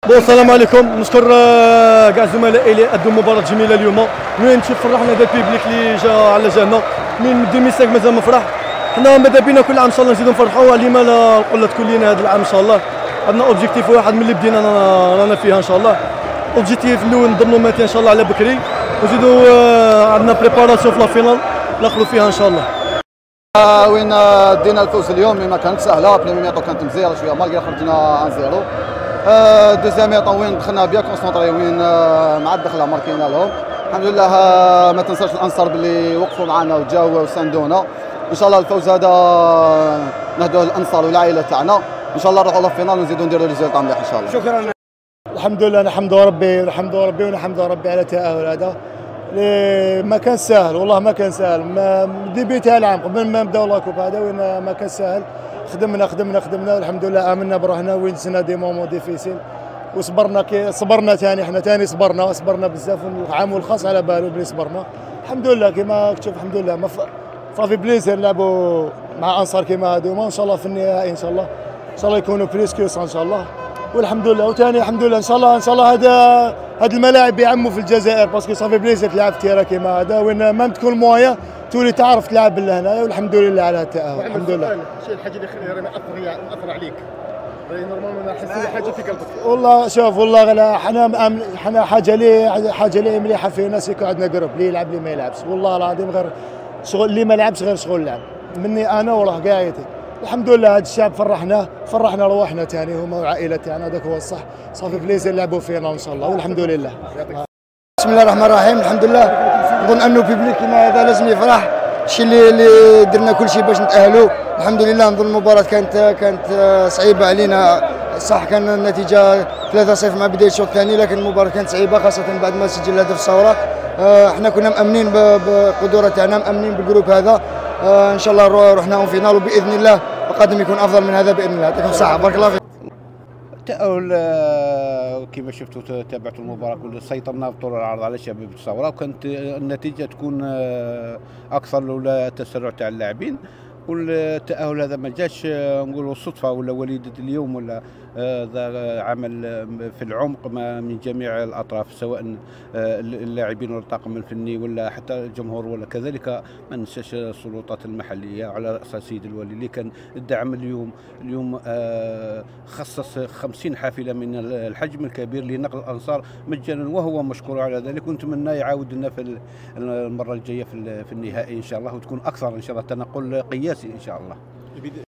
السلام عليكم. نشكر كاع زملائي اللي ادوا مباراه جميله اليوم. المهم فرحنا هذا البيبليك اللي جا على جالنا من 2005 مازال مفرح. حنا ماذا بينا كل عام ان شاء الله نزيدوا نفرحوا. لما لا نقول لكم لينا هذا العام ان شاء الله عندنا اوبجيكتيف واحد من اللي بدينا رانا فيها ان شاء الله. اوبجيكتيف الاول نضمنوا ماتين ان شاء الله على بكري ونزيدوا عندنا بريباراسيون في لا فينال ناخذوا فيها ان شاء الله. وين دينا الفوز اليوم ما كانت سهله. بريمي ميطو كانت مزيانه شويه مالغري خرجنا 1-0. دوزيام ميطو وين دخلنا بيان كونسونطري وين مع الدخله ماركينا لهم الحمد لله. ما تنساش الانصار باللي وقفوا معنا وجاوا وساندونا. ان شاء الله الفوز هذا نهدوه الانصار والعائله تاعنا ان شاء الله نروحوا للفينال ونزيدوا نديروا ريزولطا مليح ان شاء الله. شكرا. الحمد لله نحمد ربي ونحمد ربي على التاهل هذا. ما كان سهل والله ما كان سهل. ديبي تاع العام قبل ما نبداو لاكوب هذا وين ما كان سهل. خدمنا والحمد لله امنا بروحنا وين سنا دي مومون ديفيسيل صبرنا ثاني احنا ثاني صبرنا بزاف. العام والخاص على بالو بلي صبرنا الحمد لله. كما تشوف الحمد لله صافي بليزير نلعبوا مع انصار كيما هذوما ان شاء الله في النهائي ان شاء الله يكونوا بليس كيوس ان شاء الله. والحمد لله وثاني الحمد لله ان شاء الله هاد الملاعب يعموا في الجزائر باسكو صافي بليزير تلعب في تيرا كيما هذا وين ما تكون مويا تولي تعرف تلعب لهنايا والحمد لله على التاهل الحمد لله. شنو الحاجه اللي مأثر عليك؟ نورمالمون نحس حاجه في قلبك. والله شوف والله حنا حاجه لي مليحه فينا سيكو عندنا جروب اللي يلعب اللي ما يلعبش. والله العظيم غير شغل اللي ما لعبش غير شغل لعب مني انا وراه قايتي. الحمد لله هذا الشعب فرحنا رواحنا ثاني هما وعائله تاعنا هذاك هو الصح. صافي بليزير لعبوا فينا ان شاء الله والحمد لله. بسم الله الرحمن الرحيم. الحمد لله نظن انه بيبليك كما هذا لازم يفرح. الشيء اللي درنا كل شيء باش نتاهلوا الحمد لله. نظن المباراه كانت صعيبه علينا صح. كان النتيجه 3-0 مع بدايه الشوط الثاني لكن المباراه كانت صعيبه خاصه بعد ما سجل هدف الثوره. احنا كنا مامنين بقدره تاعنا مامنين بالجروب هذا. ان شاء الله رحنا فينال وباذن الله القادم يكون افضل من هذا باذن الله. يعطيكم الصحه بارك الله فيك. التأهل كما شفتوا تابعتوا المباراة كلها سيطرنا بطول العرض على شباب الثورة وكانت النتيجة تكون أكثر لولا التسرع تاع اللاعبين. والتأهل هذا ما جاش نقولوا صدفة ولا وليدة اليوم ولا ذا عمل في العمق من جميع الأطراف سواء اللاعبين ولا الطاقم الفني ولا حتى الجمهور ولا كذلك ما ننساش السلطات المحلية على رأس السيد الوالي اللي كان الدعم اليوم خصص 50 حافلة من الحجم الكبير لنقل الأنصار مجانا وهو مشكور على ذلك. ونتمنى يعاود لنا في المرة الجاية في النهائي إن شاء الله وتكون أكثر إن شاء الله تنقل قياسي إن شاء الله.